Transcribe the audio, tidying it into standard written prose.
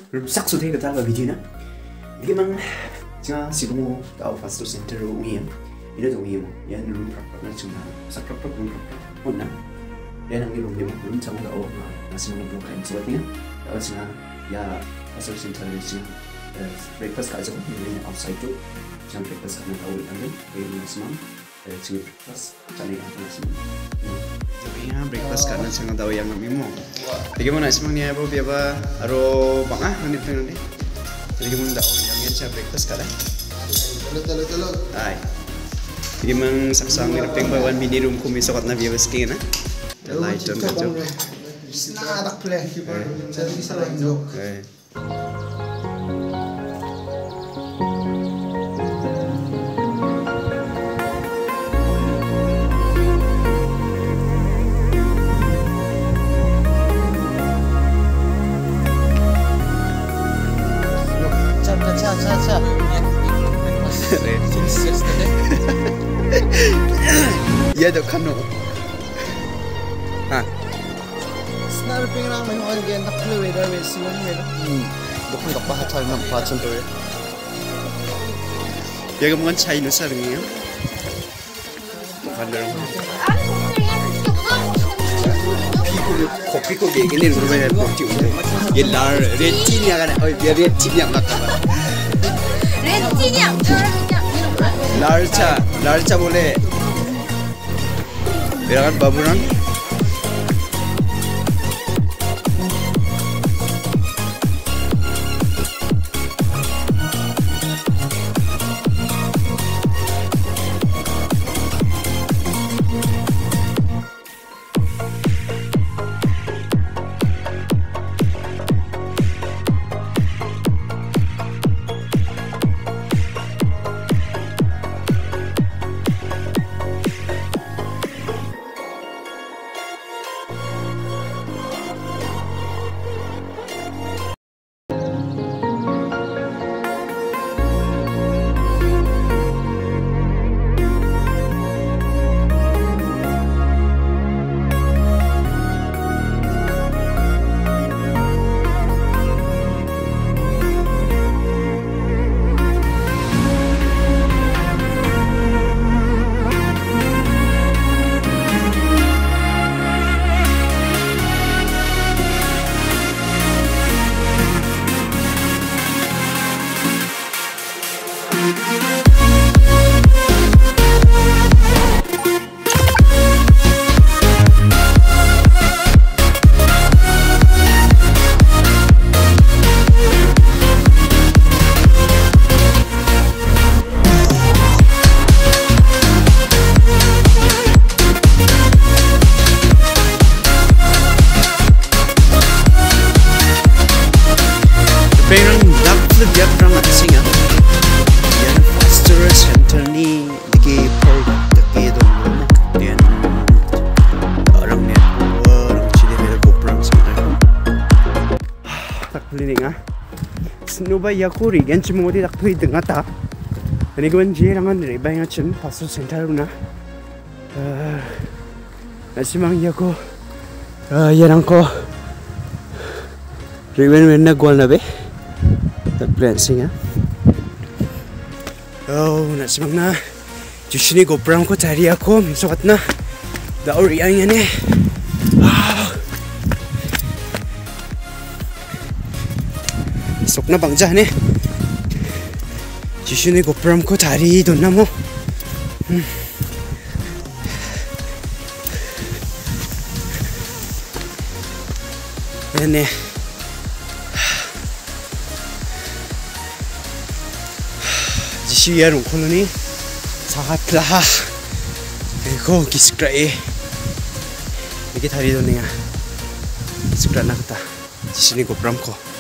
sak su the ka video na di mang cha Shillong tao Pastoral center ro ngi ina dong ngi mo yan room prop na chung na sak prop room prop na yan ang room mo room chang da o na sim na block kan so tinga da singa ya Pastoral center ni singa breakfast ka jo ni outside to jam breakfast na tao ang ni simam singa breakfast chani ka na sim Iya breakfast karena sangat tahu yang kami mau. Jadi mana semuanya bro biaba aro bang nanti pengen nanti. Jadi mana tahu yang ini breakfast kada. Telur. Ay. Jadi mang saksang ni pengen bawa mini room kumi sokot na biaba skin na. Light on kajo. Nah tak play. Jadi bisa lanjut. Iya dok kano. Ah. Senar pengen main organ tak play weather wes sih ni. Dok nggak pahat hal nampak contoh ya. Ya kamu kan China sarang ya. Bukan dalam. Kopi ko gini rumah yang kopi itu. Ye lar red tea ni akan, oh dia red tea yang nak. Red tea ni, larcha boleh. Berakan baburan. Pengen dapat dia pernah singa. Yang Pastoral center ni deki per deki dong. Dan orang ni orang cili ada koperang sebenarnya. Tak boleh ni ah. Snoba ya kuri kan cuma dia tak boleh dengar tak. Ini kan je rangan ni banyak cun Pastoral center na. Asimang ya ko. Ya rangko. Riven na gol na be. Tak blessing ah. Oh, nak semang na. Justru ni GoPro ko cari aku, misal na. Dah orang yang ni. Sok na bangja ni. Justru ni GoPro ko cari tu nama. Ini. 지시야롱 콜로니 사하플라하 그리고 기스크라이 이게 다리 돈이야 기스크라 나갔다 지시니 고프람코